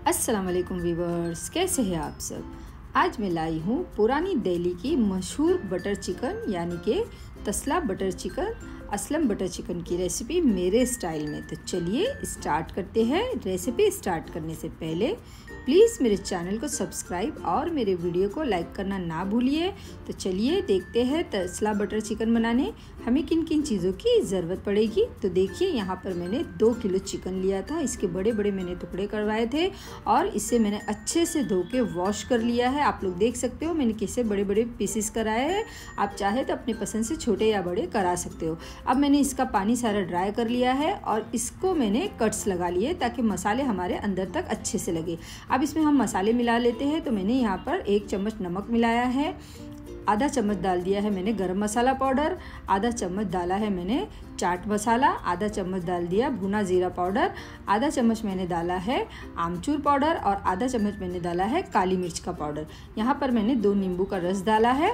अस्सलाम वालेकुम वीवर्स, कैसे हैं आप सब। आज मैं लाई हूँ पुरानी दिल्ली की मशहूर बटर चिकन यानी कि तसला butter chicken, Aslam butter chicken की रेसिपी मेरे स्टाइल में। तो चलिए स्टार्ट करते हैं। रेसिपी स्टार्ट करने से पहले प्लीज़ मेरे चैनल को सब्सक्राइब और मेरे वीडियो को लाइक करना ना भूलिए। तो चलिए देखते हैं तसला बटर चिकन बनाने हमें किन किन चीज़ों की ज़रूरत पड़ेगी। तो देखिए यहाँ पर मैंने 2 किलो चिकन लिया था। इसके बड़े बड़े मैंने टुकड़े करवाए थे और इसे मैंने अच्छे से धो के वॉश कर लिया है। आप लोग देख सकते हो मैंने कैसे बड़े बड़े पीसेस कराए हैं। आप चाहे तो अपनी पसंद से छोटे या बड़े करा सकते हो। अब मैंने इसका पानी सारा ड्राई कर लिया है और इसको मैंने कट्स लगा लिए ताकि मसाले हमारे अंदर तक अच्छे से लगे। अब इसमें हम मसाले मिला लेते हैं। तो मैंने यहाँ पर 1 चम्मच नमक मिलाया है, आधा चम्मच डाल दिया है मैंने गरम मसाला पाउडर, आधा चम्मच डाला है मैंने चाट मसाला, आधा चम्मच डाल दिया भुना जीरा पाउडर, आधा चम्मच मैंने डाला है आमचूर पाउडर और आधा चम्मच मैंने डाला है काली मिर्च का पाउडर। यहाँ पर मैंने 2 नींबू का रस डाला है।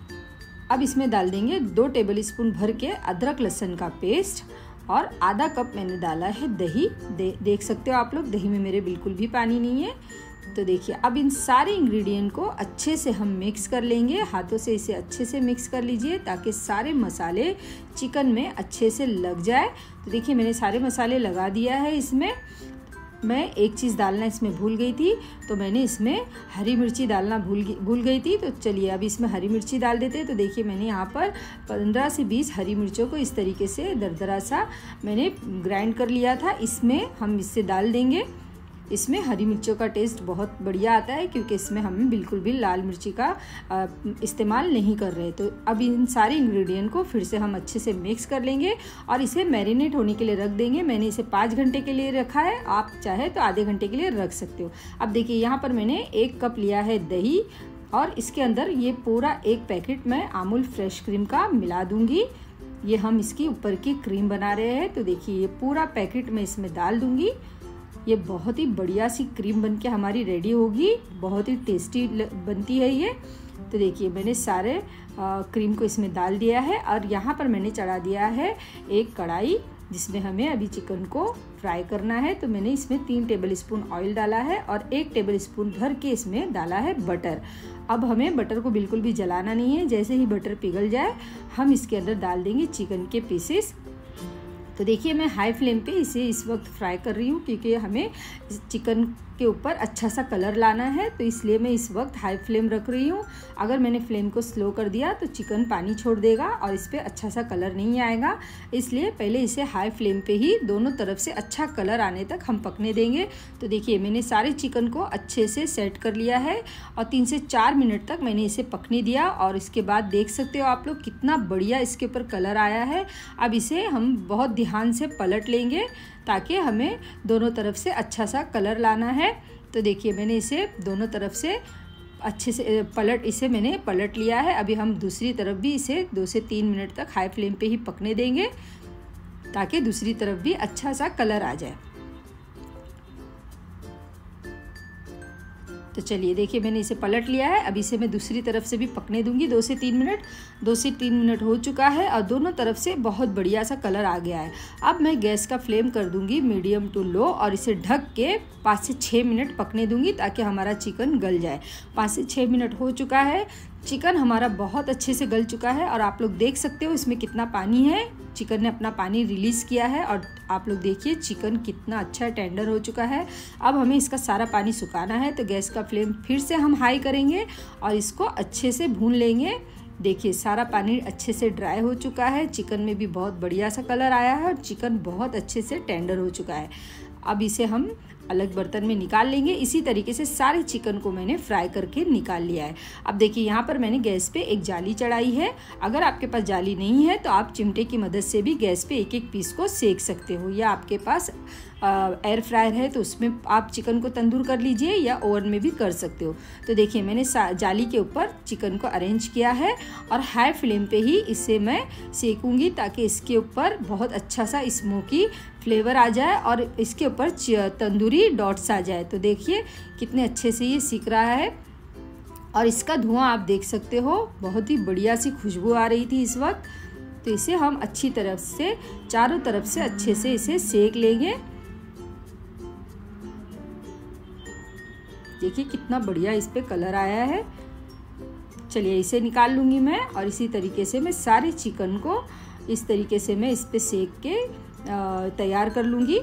अब इसमें डाल देंगे 2 टेबल स्पून भर के अदरक लहसुन का पेस्ट और आधा कप मैंने डाला है दही। देख सकते हो आप लोग दही में मेरे बिल्कुल भी पानी नहीं है। तो देखिए अब इन सारे इंग्रेडिएंट को अच्छे से हम मिक्स कर लेंगे। हाथों से इसे अच्छे से मिक्स कर लीजिए ताकि सारे मसाले चिकन में अच्छे से लग जाए। तो देखिए मैंने सारे मसाले लगा दिया है। इसमें मैं एक चीज़ डालना इसमें भूल गई थी, तो मैंने इसमें हरी मिर्ची डालना भूल गई थी। तो चलिए अब इसमें हरी मिर्ची डाल देते हैं। तो देखिए मैंने यहाँ पर 15 से 20 हरी मिर्चों को इस तरीके से दरदरा सा मैंने ग्राइंड कर लिया था। इसमें हम इससे डाल देंगे। इसमें हरी मिर्चों का टेस्ट बहुत बढ़िया आता है क्योंकि इसमें हम बिल्कुल भी लाल मिर्ची का इस्तेमाल नहीं कर रहे। तो अब इन सारे इंग्रेडिएंट को फिर से हम अच्छे से मिक्स कर लेंगे और इसे मैरिनेट होने के लिए रख देंगे। मैंने इसे 5 घंटे के लिए रखा है, आप चाहे तो आधे घंटे के लिए रख सकते हो। अब देखिए यहाँ पर मैंने 1 कप लिया है दही और इसके अंदर ये पूरा 1 पैकेट मैं अमूल फ्रेश क्रीम का मिला दूँगी। ये हम इसकी ऊपर की क्रीम बना रहे हैं। तो देखिए ये पूरा पैकेट मैं इसमें डाल दूँगी। ये बहुत ही बढ़िया सी क्रीम बनके हमारी रेडी होगी, बहुत ही टेस्टी बनती है ये। तो देखिए मैंने सारे क्रीम को इसमें डाल दिया है और यहाँ पर मैंने चढ़ा दिया है एक कढ़ाई जिसमें हमें अभी चिकन को फ्राई करना है। तो मैंने इसमें 3 टेबल स्पून ऑयल डाला है और 1 टेबल स्पून भर के इसमें डाला है बटर। अब हमें बटर को बिल्कुल भी जलाना नहीं है। जैसे ही बटर पिघल जाए हम इसके अंदर डाल देंगे चिकन के पीसेस। तो देखिए मैं हाई फ्लेम पे इसे इस वक्त फ्राई कर रही हूँ क्योंकि हमें चिकन के ऊपर अच्छा सा कलर लाना है। तो इसलिए मैं इस वक्त हाई फ्लेम रख रही हूँ। अगर मैंने फ्लेम को स्लो कर दिया तो चिकन पानी छोड़ देगा और इस पर अच्छा सा कलर नहीं आएगा। इसलिए पहले इसे हाई फ्लेम पे ही दोनों तरफ से अच्छा कलर आने तक हम पकने देंगे। तो देखिए मैंने सारे चिकन को अच्छे से सेट कर लिया है और 3 से 4 मिनट तक मैंने इसे पकने दिया और इसके बाद देख सकते हो आप लोग कितना बढ़िया इसके ऊपर कलर आया है। अब इसे हम बहुत ध्यान से पलट लेंगे ताकि हमें दोनों तरफ से अच्छा सा कलर लाना है। तो देखिए मैंने इसे दोनों तरफ से अच्छे से मैंने पलट लिया है। अभी हम दूसरी तरफ भी इसे 2 से 3 मिनट तक हाई फ्लेम पे ही पकने देंगे ताकि दूसरी तरफ भी अच्छा सा कलर आ जाए। तो चलिए देखिए मैंने इसे पलट लिया है। अभी इसे मैं दूसरी तरफ से भी पकने दूंगी 2 से 3 मिनट। 2 से 3 मिनट हो चुका है और दोनों तरफ से बहुत बढ़िया सा कलर आ गया है। अब मैं गैस का फ्लेम कर दूंगी मीडियम टू लो और इसे ढक के 5 से 6 मिनट पकने दूंगी ताकि हमारा चिकन गल जाए। 5 से 6 मिनट हो चुका है। चिकन हमारा बहुत अच्छे से गल चुका है और आप लोग देख सकते हो इसमें कितना पानी है। चिकन ने अपना पानी रिलीज़ किया है और आप लोग देखिए चिकन कितना अच्छा टेंडर हो चुका है। अब हमें इसका सारा पानी सुखाना है। तो गैस का फ्लेम फिर से हम हाई करेंगे और इसको अच्छे से भून लेंगे। देखिए सारा पानी अच्छे से ड्राई हो चुका है। चिकन में भी बहुत बढ़िया सा कलर आया है और चिकन बहुत अच्छे से टेंडर हो चुका है। अब इसे हम अलग बर्तन में निकाल लेंगे। इसी तरीके से सारे चिकन को मैंने फ्राई करके निकाल लिया है। अब देखिए यहाँ पर मैंने गैस पे एक जाली चढ़ाई है। अगर आपके पास जाली नहीं है तो आप चिमटे की मदद से भी गैस पे एक एक पीस को सेक सकते हो, या आपके पास एयर फ्रायर है तो उसमें आप चिकन को तंदूर कर लीजिए या ओवन में भी कर सकते हो। तो देखिए मैंने जाली के ऊपर चिकन को अरेंज किया है और हाई फ्लेम पे ही इसे मैं सेकूंगी ताकि इसके ऊपर बहुत अच्छा सा स्मोकी फ्लेवर आ जाए और इसके ऊपर तंदूरी डॉट्स आ जाए। तो देखिए कितने अच्छे से ये सीख रहा है और इसका धुआं आप देख सकते हो, बहुत ही बढ़िया सी खुशबू आ रही थी इस वक्त। तो इसे हम अच्छी तरफ से चारों तरफ से अच्छे से इसे सेक लेंगे। देखिए कितना बढ़िया इस पे कलर आया है। चलिए इसे निकाल लूँगी मैं, और इसी तरीके से मैं सारे चिकन को इस तरीके से मैं इस पे सेक के तैयार कर लूँगी।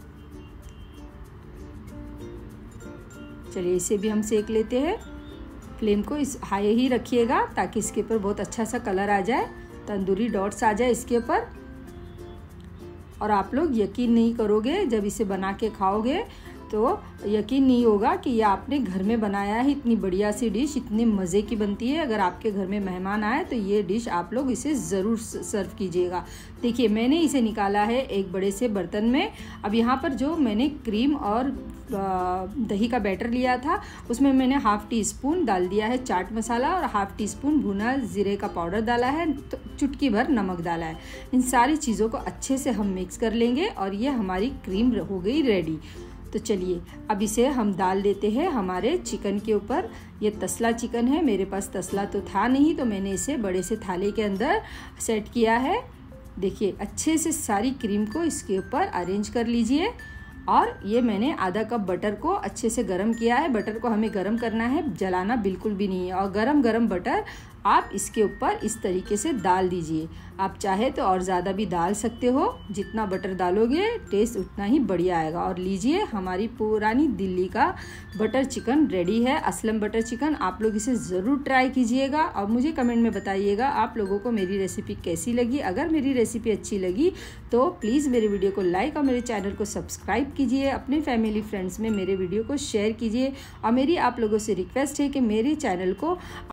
चलिए इसे भी हम सेक लेते हैं। फ्लेम को इस हाई ही रखिएगा ताकि इसके ऊपर बहुत अच्छा सा कलर आ जाए, तंदूरी डॉट्स आ जाए इसके ऊपर। और आप लोग यकीन नहीं करोगे, जब इसे बना के खाओगे तो यकीन नहीं होगा कि ये आपने घर में बनाया है। इतनी बढ़िया सी डिश इतने मज़े की बनती है। अगर आपके घर में मेहमान आए तो ये डिश आप लोग इसे ज़रूर सर्व कीजिएगा। देखिए मैंने इसे निकाला है एक बड़े से बर्तन में। अब यहाँ पर जो मैंने क्रीम और दही का बैटर लिया था उसमें मैंने हाफ़ टी स्पून डाल दिया है चाट मसाला, और हाफ़ टी स्पून भुना ज़ीरे का पाउडर डाला है, तो चुटकी भर नमक डाला है। इन सारी चीज़ों को अच्छे से हम मिक्स कर लेंगे और ये हमारी क्रीम हो गई रेडी। तो चलिए अब इसे हम डाल देते हैं हमारे चिकन के ऊपर। ये तसला चिकन है, मेरे पास तसला तो था नहीं तो मैंने इसे बड़े से थाले के अंदर सेट किया है। देखिए अच्छे से सारी क्रीम को इसके ऊपर अरेंज कर लीजिए। और ये मैंने आधा कप बटर को अच्छे से गरम किया है। बटर को हमें गरम करना है, जलाना बिल्कुल भी नहीं है। और गरम गरम बटर आप इसके ऊपर इस तरीके से डाल दीजिए। आप चाहे तो और ज़्यादा भी डाल सकते हो, जितना बटर डालोगे टेस्ट उतना ही बढ़िया आएगा। और लीजिए हमारी पुरानी दिल्ली का बटर चिकन रेडी है, असलम बटर चिकन। आप लोग इसे ज़रूर ट्राई कीजिएगा और मुझे कमेंट में बताइएगा आप लोगों को मेरी रेसिपी कैसी लगी। अगर मेरी रेसिपी अच्छी लगी तो प्लीज़ मेरे वीडियो को लाइक और मेरे चैनल को सब्सक्राइब कीजिए। अपने फैमिली फ्रेंड्स में मेरे वीडियो को शेयर कीजिए। और मेरी आप लोगों से रिक्वेस्ट है कि मेरे चैनल को